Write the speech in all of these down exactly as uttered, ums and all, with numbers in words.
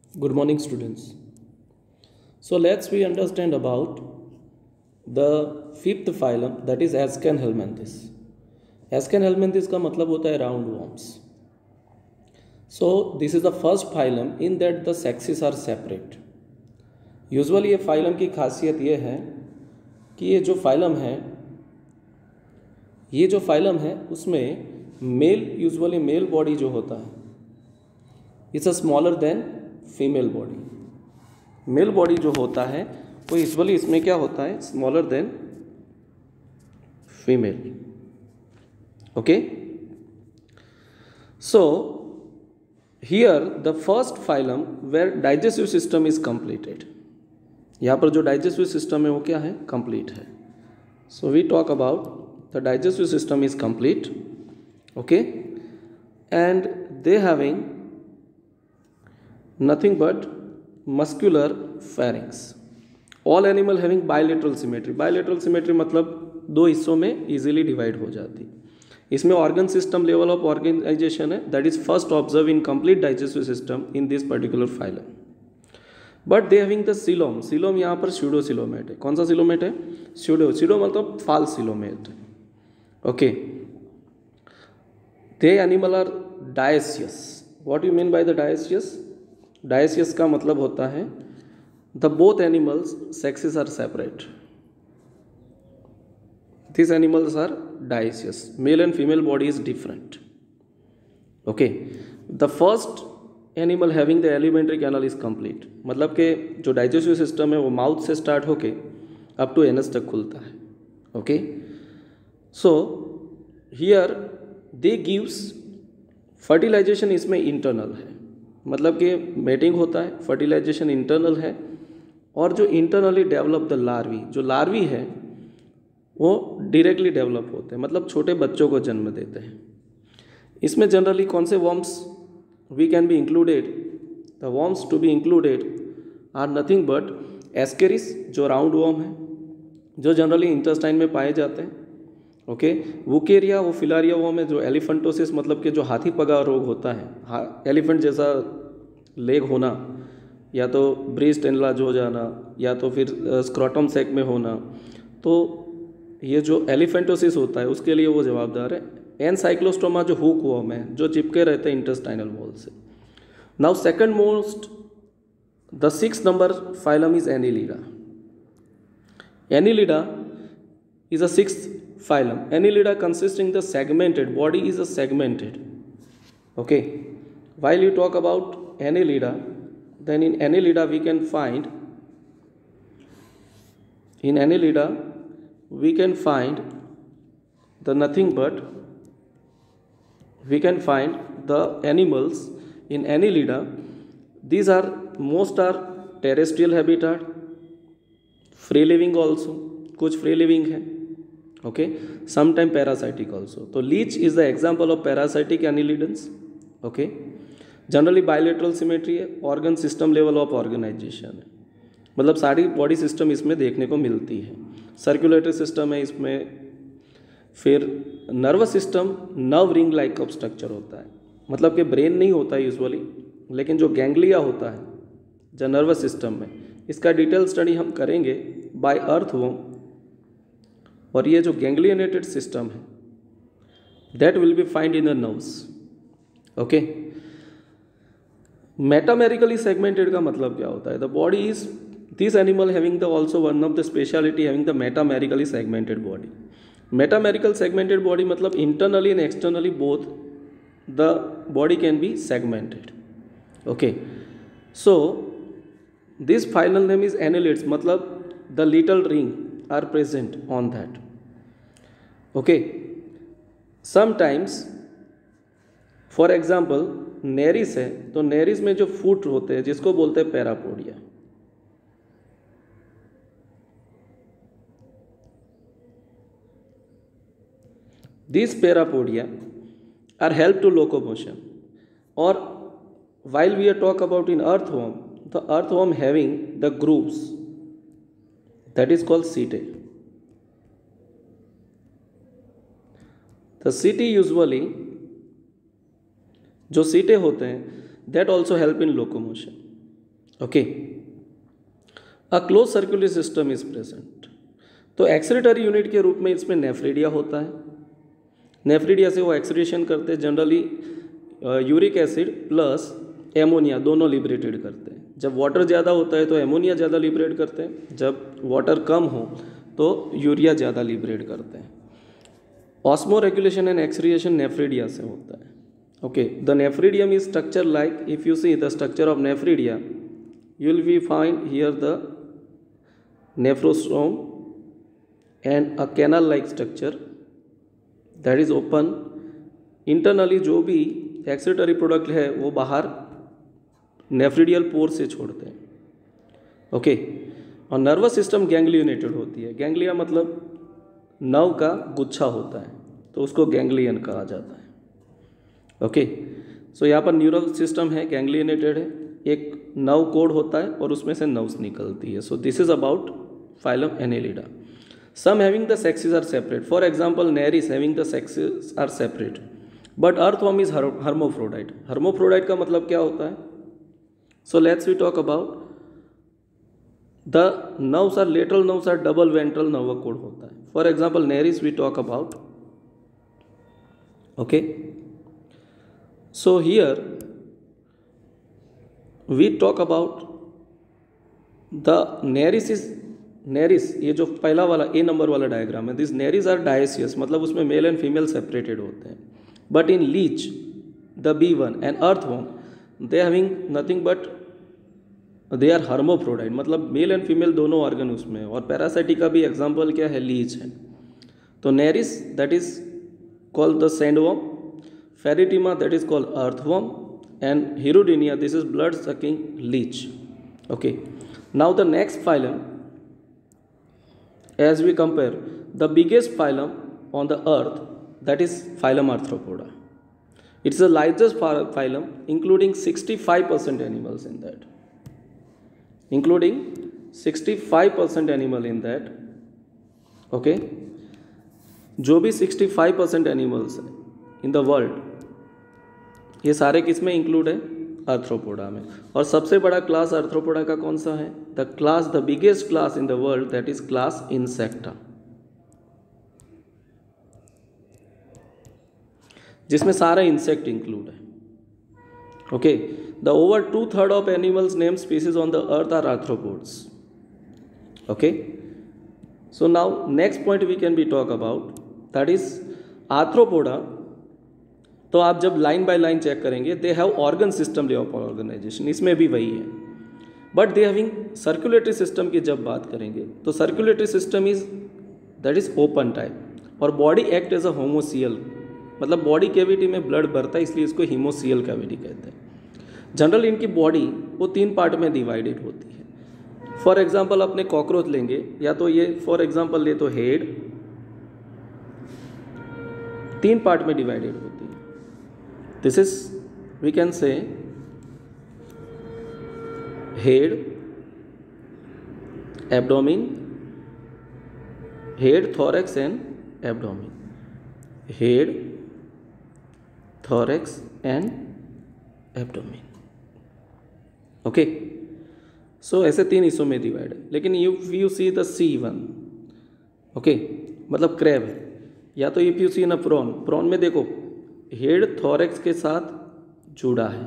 Good morning, students. So let's we understand about the fifth phylum, that is Ascanhelminthes. Ascanhelminthes का मतलब होता है roundworms. So this is the first phylum in that the sexes are separate. Usually ये phylum की खासियत ये है कि ये जो phylum है ये जो phylum है उसमें मेल यूजुअली मेल बॉडी जो होता है it's a smaller than female body. Male body जो होता है वो यूजुअली इसमें क्या होता है, smaller than female. Okay, so here the first phylum where digestive system is completed. यहाँ पर जो डाइजेस्टिव सिस्टम है वो क्या है, कंप्लीट है। So we talk about the digestive system is complete, okay, and they having nothing but muscular pharynx. All animal having bilateral symmetry. Bilateral symmetry मतलब दो हिस्सों में easily divide हो जाती। इसमें organ system level of organization है, that is first observed in complete digestive system in this particular phylum. But they having the coelom. Coelom यहाँ पर pseudocoelomate है। कौन सा coelomate है? Pseudo. Pseudo मतलब false coelomate। Okay. They animal are dioecious. What do you mean by the dioecious? Dioecious का मतलब होता है the both animals sexes are separate. This animals are dioecious, male and female body is different. Okay, the first animal having the elementary canal is complete, मतलब कि जो digestive system है वो mouth से स्टार्ट होके अप टू एनस तक खुलता है। Okay, so here they gives fertilization, इसमें इंटरनल है, मतलब कि मेटिंग होता है, फर्टिलाइजेशन इंटरनल है, और जो इंटरनली डेवलप द लार्वी, जो लार्वी है वो डायरेक्टली डेवलप होते हैं, मतलब छोटे बच्चों को जन्म देते हैं। इसमें जनरली कौन से worms we can be included, the worms to be included are nothing but Ascaris, जो राउंड वॉर्म है, जो जनरली इंटेस्टाइन में पाए जाते हैं। ओके, वुकेरिया वो फिलारिया वॉर्म है, जो एलिफेंटोसिस मतलब कि जो हाथी पगा रोग होता है, हाँ, एलिफेंट जैसा लेग होना, या तो ब्रेस्ट एनलार्ज हो जाना, या तो फिर स्क्रॉटम सैक में होना, तो ये जो एलिफेंटोसिस होता है उसके लिए वो जवाबदार है। एनसाइक्लोस्टोमा जो हुक वॉर्म है, जो चिपके रहते हैं इंटेस्टाइनल वॉल से। Now second most, the six number phylum is Annelida. Annelida is a sixth phylum. Annelida consisting the segmented body is a segmented. Okay, while you talk about Annelida, then in Annelida we can find in Annelida we can find the nothing but we can find the animals in Annelida. These are most are terrestrial habitat, free living also, कुछ free living है। Okay, sometime parasitic also. तो leech is the example of parasitic annelidans. Okay, generally bilateral symmetry है, organ system level of organization है, मतलब सारी body system इसमें देखने को मिलती है। सर्कुलेटरी सिस्टम है इसमें, फिर nervous system nerve ring like of structure होता है, मतलब कि ब्रेन नहीं होता है यूजुअली, लेकिन जो गैंग्लिया होता है जो नर्वस सिस्टम में, इसका डिटेल स्टडी हम करेंगे बाय अर्थवॉर्म। और ये जो गैंग्लियनेटेड सिस्टम है that will be find in the nerves. Okay, metamerically segmented का मतलब क्या होता है, the body is this animal having the also one of the speciality having the metamerically segmented body. Metamerical segmented body मतलब internally and externally both the body can be segmented. Okay, so this final name is annelids, मतलब the little ring are present on that. Okay, sometimes for example Nereis है, तो Nereis में जो foot होते हैं जिसको बोलते हैं parapodia, these parapodia are help to locomotion. or while we are talk about in earthworm, the earthworm having the grooves, that is called setae. The setae usually जो सीटें होते हैं that also help in locomotion. Okay, a close circular system is present. तो excretory unit के रूप में इसमें nephridia होता है। नेफ्रिडिया से वो एक्सक्रीशन करते हैं, generally uric acid plus ammonia दोनों लिबरेटेड करते हैं। जब वाटर ज़्यादा होता है तो एमोनिया ज़्यादा लिबरेट करते हैं, जब वाटर कम हो तो यूरिया ज़्यादा लिबरेट करते हैं। Osmoregulation and excretion nephridia से होता है। Okay, the nephridium is structure like, if you see the structure of nephridia, you will be find here the nephrostrome and a canal like structure that is open internally। जो भी excretory product है वो बाहर नेफ्रिडियल पोर से छोड़ते हैं। Okay, और nervous system गैंग्लियोनेटेड होती है। गैंग्लिया मतलब नव का गुच्छा होता है, तो उसको गैंग्लियन कहा जाता है। ओके, सो यहाँ पर न्यूरल सिस्टम है, गैंग्लियोनेटेड है, एक नव कोड होता है और उसमें से नर्व्स निकलती है। So this is about phylum Annelida. Some having the sexes are separate, for example Nereis having the sexes are separate, but earthworm is hermaphrodite. Hermaphrodite का मतलब क्या होता है? So let's we talk about the nerves are lateral nerves are double ventral nerve cord होता है। For example Nereis we talk about. Okay, so here we talk about the nares is nares, ये जो पहला वाला A number वाला diagram है, this nares are dioecious, मतलब उसमें मेल एंड फीमेल सेपरेटेड होते हैं। But in leech the B one and earthworm they having nothing but they are hermaphrodite, मतलब मेल एंड फीमेल दोनों ऑर्गन उसमें। और पैरासाइटिक का भी एग्जाम्पल क्या है? लीच है। तो Nereis that is called the sandworm, Pheretima that is called earthworm, and Hirudinea, this is blood sucking leech. Okay, now the next phylum, as we compare the biggest phylum on the earth, that is phylum Arthropoda. It's the largest phylum, including sixty-five percent animals in that, including sixty-five percent animal in that. Okay, जो भी sixty-five percent animals in the world, ये सारे किस में include है? Arthropoda में। और सबसे बड़ा क्लास आर्थ्रोपोडा का कौन सा है? The class, the biggest class in the world, that is class Insecta, जिसमें सारा इंसेक्ट इंक्लूड है। Okay, the over two third of animals name species on the earth are arthropods. Okay, so now next point we can be talk about, that is Arthropoda. तो आप जब line by line check करेंगे, they have organ system way of organization, इसमें भी वही है। But they having circulatory system की जब बात करेंगे तो circulatory system is that is open type, और body act as a haemocoel, मतलब बॉडी कैविटी में ब्लड भरता है, इसलिए इसको हीमोसियल कैविटी कहते हैं। जनरल इनकी बॉडी वो तीन पार्ट में डिवाइडेड होती है। फॉर एग्जाम्पल अपने कॉकरोच लेंगे, या तो ये फॉर एग्जाम्पल ले तो हेड तीन पार्ट में डिवाइडेड होती है। This is, we can say, head, abdomen, head, thorax and abdomen, head, thorax and abdomen. Okay, so ऐसे तीन हिस्सों में डिवाइड है। लेकिन if you see the C one, okay, मतलब क्रैब है, या तो if you see ना प्रॉन, प्रॉन में देखो हेड थॉरेक्स के साथ जुड़ा है।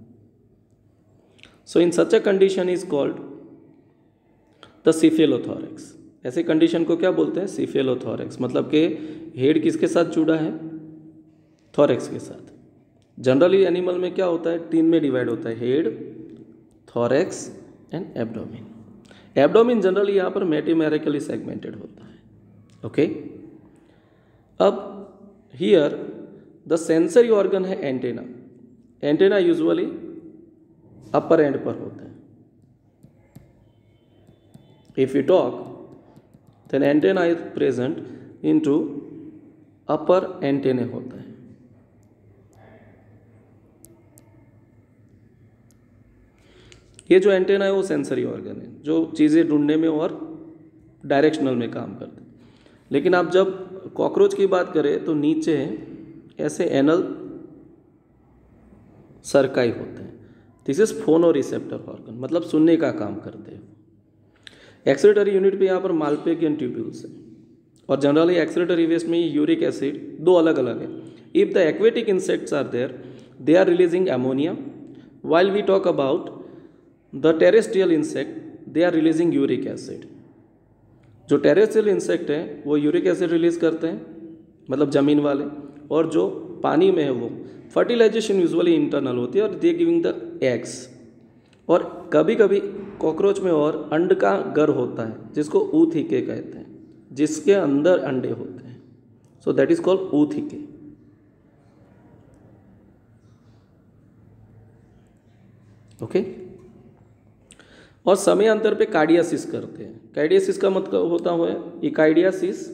So in such a condition is called the cephalothorax. ऐसे कंडीशन को क्या बोलते हैं? सिफेलोथॉरेक्स, मतलब कि हेड किसके साथ जुड़ा है? थॉरेक्स के साथ। जनरली एनिमल में क्या होता है? तीन में डिवाइड होता है, head, thorax and abdomen. Abdomen generally यहाँ पर मेटामेरिकली सेगमेंटेड होता है। ओके, अब हियर द सेंसरी ऑर्गन है antenna. Antenna usually upper end पर होता है। If you talk then antenna is present into upper antennae होता है। ये जो एंटेना है वो सेंसरी ऑर्गन है, जो चीज़ें ढूंढने में और डायरेक्शनल में काम करते हैं। लेकिन आप जब कॉकरोच की बात करें तो नीचे ऐसे एनल सरकाई होते हैं, this is phonoreceptor organ, मतलब सुनने का काम करते हैं। एक्सक्रीटरी यूनिट पे यहाँ पर माल्पिगियन ट्यूब्यूल्स है, और जनरली एक्सक्रीटरी वेस्ट में यूरिक एसिड दो अलग अलग है। If the aquatic insects are there, they are releasing ammonia, while we talk about the terrestrial insect, they are releasing uric acid. जो टेरेस्ट्रियल इंसेक्ट है वो यूरिक एसिड रिलीज करते हैं, मतलब जमीन वाले, और जो पानी में है वो फर्टिलाइजेशन यूजुअली इंटरनल होती है और दे गिविंग द एग्स। और कभी कभी कॉकरोच में और अंड का घर होता है जिसको ऊथिके कहते हैं, जिसके अंदर अंडे होते हैं, so that is called ootheca. Okay, और समय अंतर पे कार्डियासिस करते हैं। कार्डियासिस का मतलब होता है ecdysis,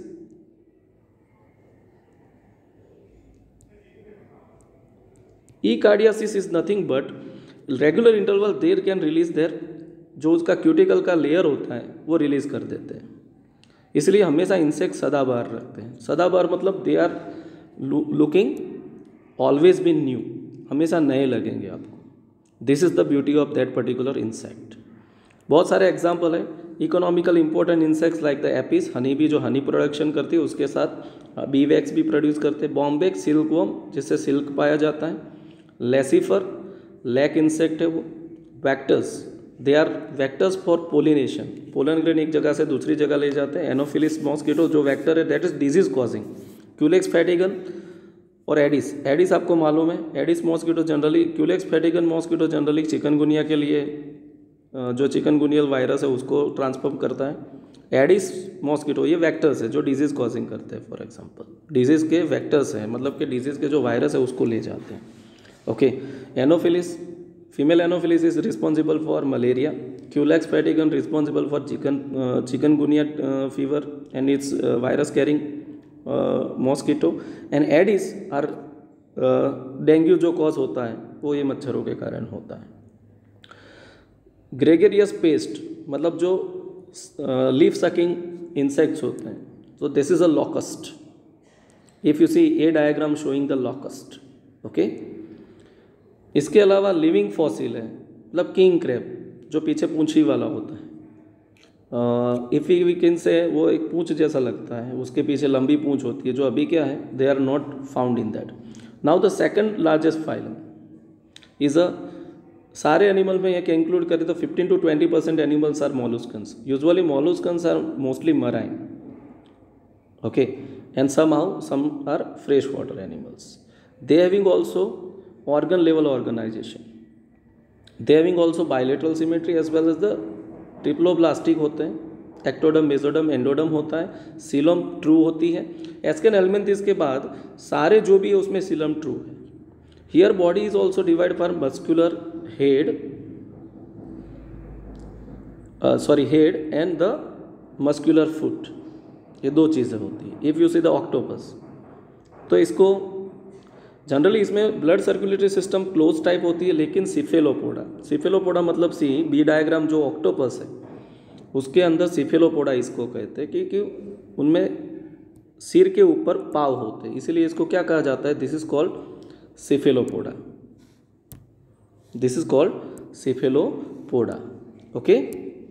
ecdysis is nothing but regular interval there can release there, जो उसका क्यूटिकल का लेयर होता है वो रिलीज कर देते हैं। इसलिए हमेशा इंसेक्ट सदाबहार रखते हैं। सदाबहार मतलब they are looking always be new, हमेशा नए लगेंगे आपको। This is the beauty of that particular insect. बहुत सारे एग्जाम्पल है economical important insects like the Apis, honey bee जो हनी प्रोडक्शन करती है, उसके साथ बी वैक्स भी प्रोड्यूस करते हैं। बॉम्बेक सिल्कवर्म जिससे सिल्क पाया जाता है। लेसिफर लैक इंसेक्ट है वो। Vectors, they are vectors for pollination, pollen grain एक जगह से दूसरी जगह ले जाते हैं। एनोफिलिस मॉस्किटो जो वैक्टर है that is disease causing. Culex fatigans और एडिस, एडिस आपको मालूम है, Aedes mosquito generally, Culex fatigans mosquito generally chikungunya के लिए, जो चिकनगुनियल वायरस है उसको ट्रांसफर करता है। एडिस मॉस्किटो ये वैक्टर्स है जो डिजीज कॉजिंग करते हैं। फॉर एग्जांपल डिजीज के वैक्टर्स हैं, मतलब कि डिजीज के जो वायरस है उसको ले जाते हैं। Okay, Anopheles, female Anopheles is responsible for malaria. Culex fatigans responsible for chicken chikungunya fever and it's virus carrying mosquito. And Aedes are dengue जो कॉज होता है वो ये मच्छरों के कारण होता है। ग्रेगेरियस पेस्ट मतलब जो लीफ सकिंग इंसेक्ट्स होते हैं, तो this is a locust. If you see a diagram showing the locust. Okay, इसके अलावा लिविंग फॉसिल है, मतलब किंग क्रैब जो पीछे पूंछी वाला होता है। इफ वी कैन से वो एक पूंछ जैसा लगता है, उसके पीछे लंबी पूंछ होती है, जो अभी क्या है, they are not found in that. Now the second largest phylum is a, सारे एनिमल में एक इंक्लूड करें तो fifteen to twenty percent animals are molluscans. Usually molluscans are mostly marine, okay, and some how some are fresh water animals. They having also organ level organization, they having also bilateral symmetry as well as the triploblastic होते हैं, ectoderm, mesoderm, एंडोडम होता है, Seelam true होती है। एस्केन helminths के बाद सारे जो भी है उसमें सीलम ट्रू है। Here body is also divide for muscular head, sorry head and the muscular foot, ये दो चीज़ें होती है। If you see the octopus, तो इसको जनरली इसमें blood circulatory system close type होती है, लेकिन सिफेलोपोडा, सिफेलोपोडा मतलब सी बी डायग्राम जो ऑक्टोपस है उसके अंदर सिफेलोपोडा इसको कहते हैं, क्योंकि उनमें सिर के ऊपर पाव होते हैं, इसीलिए इसको क्या कहा जाता है, this is called Cephalopoda, this is called Cephalopoda. Okay,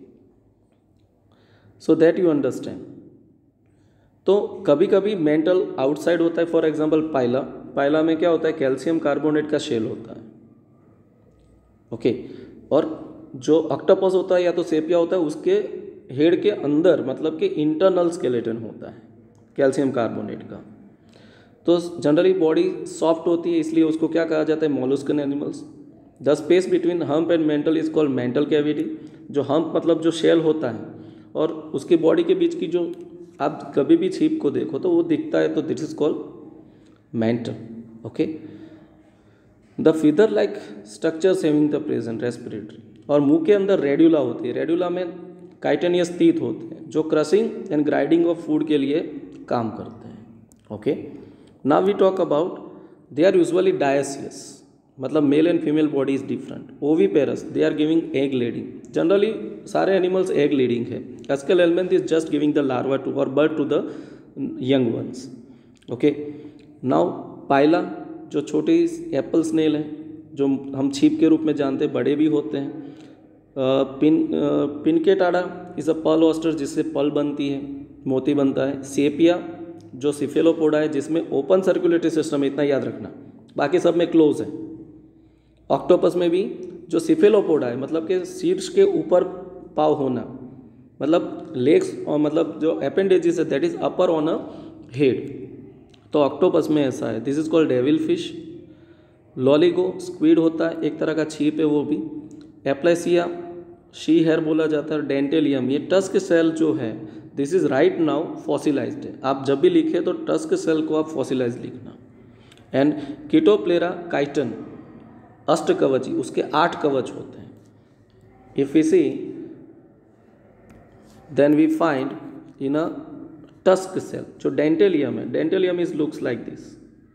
so that you understand. तो कभी कभी मेंटल आउटसाइड होता है, फॉर एग्जांपल पाइला, पाइला में क्या होता है, कैल्शियम कार्बोनेट का शेल होता है। ओके, और जो ऑक्टोपस होता है या तो सेपिया होता है, उसके हेड के अंदर मतलब कि इंटरनल स्केलेटन होता है कैल्शियम कार्बोनेट का। तो जनरली बॉडी सॉफ्ट होती है, इसलिए उसको क्या कहा जाता है, molluscan animals. The space between hump and mantle is called mantle cavity. जो हम्प मतलब जो शेल होता है और उसकी बॉडी के बीच की जो, आप कभी भी छीप को देखो तो वो दिखता है, तो this is called mantle. Okay, the feather like structures having the present respiratory, और मुंह के अंदर रेड्यूला होती है। रेड्यूला में काइटेनियस टीथ होते हैं जो crushing and grinding of food के लिए काम करते हैं। Okay, now we talk about, they are usually dioecious, मतलब male and female body is different. Oviparous, they are giving egg leading, generally सारे एनिमल्स एग लीडिंग है। Ascal helminth is just giving the larva to और bird to the young ones. Okay, now Pila जो छोटी Apple snail है, जो हम cheap के रूप में जानते हैं, बड़े भी होते हैं। Pin Pinctada is a pearl oyster, जिससे पर्ल बनती है, मोती बनता है। सेपिया जो सिफेलोपोडा है, जिसमें ओपन सर्कुलेटरी सिस्टम है, इतना याद रखना, बाकी सब में क्लोज है। ऑक्टोपस में भी जो सिफेलोपोडा है, मतलब कि शीर्ष के ऊपर पाव होना, मतलब लेग्स और मतलब जो अपेंडेजेस है that is upper on a head, तो ऑक्टोपस में ऐसा है। This is called devil fish. Loligo squid होता है, एक तरह का छीप है वो भी। एप्लेसिया शी हेयर बोला जाता है। डेंटेलियम, ये टस्क सेल जो है, this is right now fossilized है। आप जब भी लिखे तो टस्क सेल को आप फॉसिलाइज लिखना। एंड कीटोप्लेरा काइटन अष्टकवची, उसके आठ कवच होते हैं। If we see then we find in a tusk shell जो डेंटेलियम है, Dentalium is looks like this,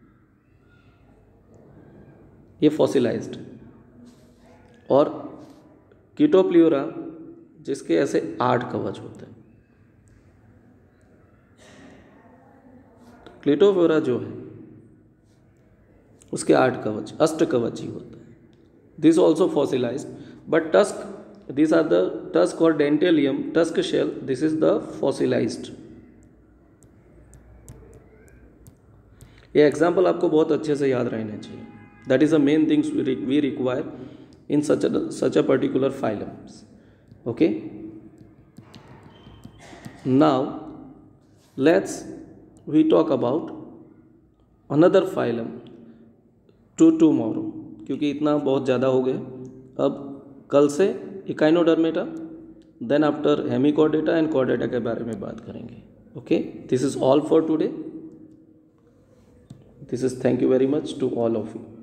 ये फॉसिलाइज्ड। और कीटोप्ल्यूरा जिसके ऐसे आठ कवच होते हैं। क्लिटोप्ल्यूरा जो है उसके आठ कवच, अष्टकवची होता है। This also fossilized, but tusk, these are the tusk or dentalium, tusk shell, this is the fossilized। ये एग्जाम्पल आपको बहुत अच्छे से याद रहने चाहिए। That is a main things we require in such such a particular phylums. Okay, now let's we talk about another phylum to tomorrow, क्योंकि इतना बहुत ज़्यादा हो गया। अब कल से Echinodermata, then after Hemichordata and Chordata के बारे में बात करेंगे। Okay, this is all for today. This is thank you very much to all of you.